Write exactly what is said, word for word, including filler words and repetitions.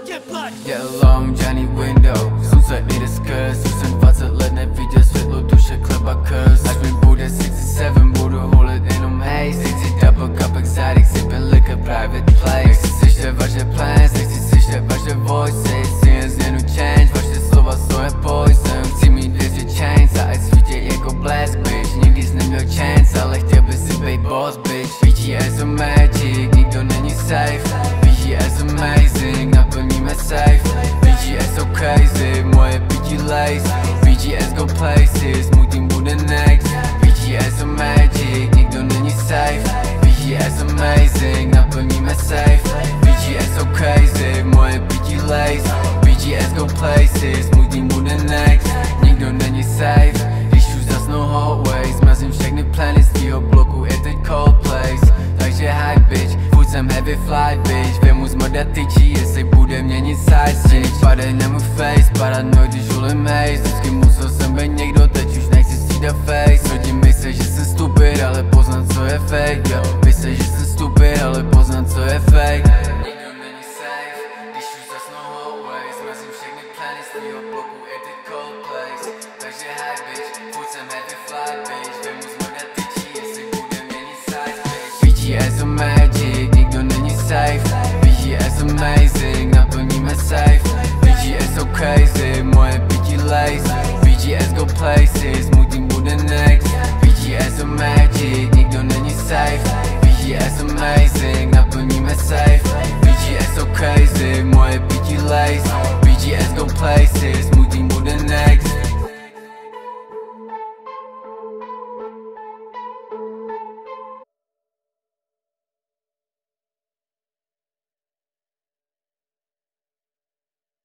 Get along, Johnny Window. Sunset need a skrz, už jsem dvacet let neviděl světlo, duše chleba curse. Až mi bude šedesát sedm, budu holit jenom haze. Nechci double cup exotic, sipping liquor, private place. Nechci slyšet vaše plans, nechci slyšet vaše voices. Chci jen změnu change, vaše slova jsou je poison. Chci mít dvě stě chains a ať svítěj jako blask, bitch. Nikdy jsi neměl chance, ale chtěl by si být boss, bitch. V G S a magic, nikdo není safe. V G S amazing, naplníme safe. V G S so crazy, moje pití lace. V G S go places, můj tým bude next. V G S a magic, nikdo není safe. V G S amazing, naplníme safe. V G S so crazy, moje pití lace. V G S go places, můj tým bude next. Nikdo není safe, když už zasnou hallways. Zmrazím všechny plany z tvýho bloku, je teď cold place. Takže hi bitch, furt jsem heavy fly bitch. Vemu zmrdat tyčí, jestli bude měnit size stitch. Padej na můj face, paranoid, když hulím haze. Vždycky musel jsem být někdo, teď už nechci střídat face. Lidi myslí, že jsem stupid, ale poznat co je fake, yo. Myslí, že jsem stupid, ale poznat co je fake. Nikdo není safe, když už zasnou hallways. Zmrazím všechny plany z tvýho bloku, je teď cold place. Takže hi bitch, furt jsem heavy fly bitch. Vemu zmrdat tyčí, jestli bude měnit size bitch. V G S a magic, nikdo není safe. V G S amazing, naplníme safe. V G S so crazy, moje pití lace. V G S go places, můj tým bude next. V G S a magic, nikdo není safe. V G S amazing, naplníme safe. V G S so crazy, moje pití lace. V G S go places.